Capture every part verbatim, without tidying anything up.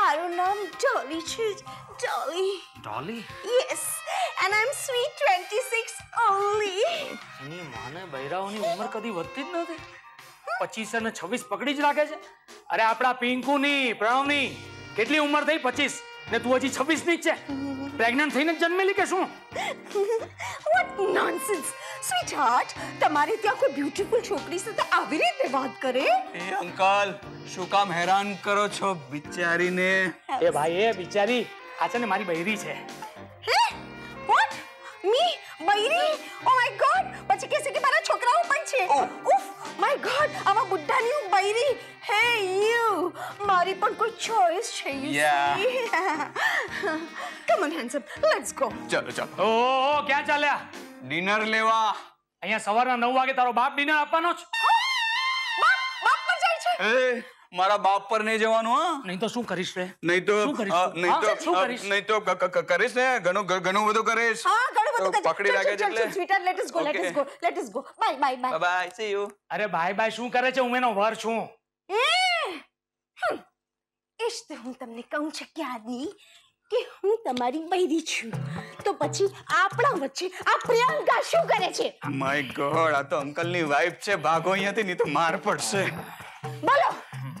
મારું નામ ડોલી છે, ડોલી. ડોલી? Yes, and I'm sweet twenty-six only. એની માને બૈરાઓની ઉંમર કદી વધતી જ નથી. પચીસ અને છવ્વીસ પકડી જ રાખે છે. અરે આપણા પિંકુની પ્રણવની કેટલી ઉંમર થઈ? પચીસ ને તું હજી છવ્વીસ ની જ છે. પ્રેગ્નન્ટ થઈને જન્મેલી કે શું? What nonsense, sweetheart. તમારી ત્યાં કોઈ બ્યુટીફુલ છોકરી સાથે આવી રીતે વાત કરે? એ અંકલ, શું કામ હેરાન કરો છો બિચારીને? એ ભાઈ એ બિચારી આ છે ને મારી બૈરી છે. હે? What? Me? બૈરી? Oh my god. પછી કહેશે કે મારા છોકરાઓ પણ છે. ઉફ, my god. આવા બુઢ્ઢાની હું બૈરી. Hey you. મારી પણ કોઈ ચોઈસ છે. Yeah. Come on handsome, let's go. ચાલો ચાલો. ઓ ક્યાં ચાલ્યા? ડિનર લેવા. અહીંયા સવારના નવ વાગે તારો બાપ ડિનર આપવાનો છે? બાપ બાપ પર જાય છે. એ મારા બાપ પર નહીં જવાનું હા. નહીં તો શું કરીશ રે? નહીં તો શું કરીશ તું? નહીં તો હા, શું કરીશ? નહીં તો ક- ક- કરીશ ને ઘણું ઘણું બધું કરીશ. હા ઘણું બધું તો પકડી રાખે છે એટલે. સ્વીટર let us go let us go let us go bye bye bye bye see you. અરે ભાઈ ભાઈ શું કરે છે? હું એનો વર છું. એ એશ તો હું તમને કહું છું કે આદમી કે હું તમારી બૈરી છું તો પછી આપણા વચ્ચે આ પ્રિયંકા શું કરે છે? માય ગોડ, આ તો અંકલની વાઈફ છે. ભાગો અહીંયાથી નહીં તો માર પડશે. બોલો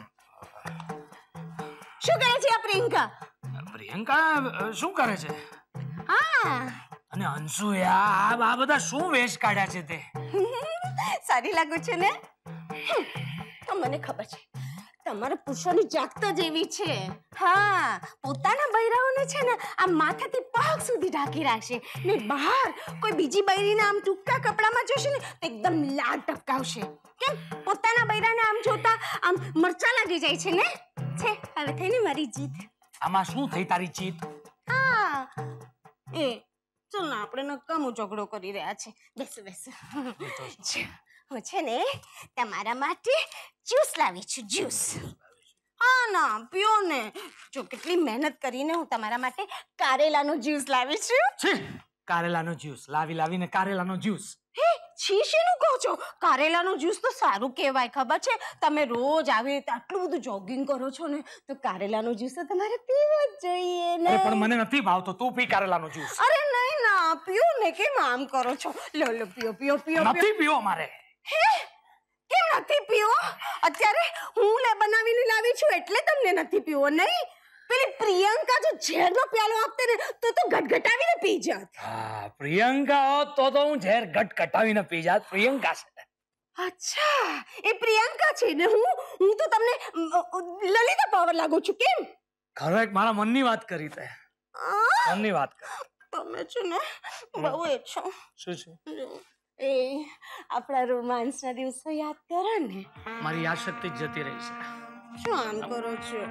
શું કરે છે આ પ્રિયંકા? પ્રિયંકા શું કરે છે? હા અને અંશુ યાર આ બધા શું વેશ કાઢ્યા છે તે? સારી લાગુ છે ને? તો મને ખબર છે તમારા પુરુષોની જાગતા જેવી છે. હા પોતાના બૈરાઓને છે ને આ માથાથી પગ સુધી ઢાંકી રાખશે ને બહાર કોઈ બીજી બૈરીને આમ ટૂંકા કપડામાં જોશે ને તો એકદમ લાડ ટપકાવશે. કેમ પોતાના બૈરાને આમ જોતા આમ મરચા લાગી જાય છે ને? છે હવે થઈને મારી જીત. આમાં શું થઈ તારી ચીત? હા એ ચલ ને આપણે નકામો ઝઘડો કરી રહ્યા છે. બેસો બેસો. હું છે ને તમારા માટે જ્યુસ લાવી છું. જ્યુસ હા ના પીઓ ને. જો કેટલી મહેનત કરીને હું તમારા માટે કારેલાનો જ્યુસ લાવી છું. છે કારેલાનો જ્યુસ લાવી લાવીને કારેલાનો જ્યુસ. હે છી શેનું કહો છો? કારેલાનો જ્યુસ તો સારું કહેવાય. ખબર છે તમે રોજ આવી રીતે આટલું બધું જોગિંગ કરો છો ને તો કારેલાનો જ્યુસ તો તમારે પીવો જ જોઈએ ને. અરે પણ મને નથી ભાવતો. તું પી કારેલાનો જ્યુસ. અરે નહીં ના પીઓ ને. કેમ આમ કરો છો? લો લો પીઓ પીઓ પીઓ. નથી પીવો મારે. હે કેમ નથી પીવો? અત્યારે હું લે બનાવીને લાવી છું એટલે તમને નથી પીવો નહીં? પેલી પ્રિયંકા જો ઝેરનો પ્યાલો આપતે ને તો તો ગટગટાવીને પી જાત. હા પ્રિયંકા હોત તો તો હું ઝેર ગટ કટાવીને પી જાત. પ્રિયંકા છે. અચ્છા એ પ્રિયંકા છે ને હું હું તો તમને લલિતા પાવર લાગુ છું. કેમ? ખરો એક મારા મનની વાત કરી તે. મનની વાત કરી. તમે છે ને બહુ એ છો. શું છે? એ આપણા રોમાન્સના દિવસો યાદ કરો ને. મારી યાદશક્તિ જ જતી રહી છે. શું આમ કરો છો?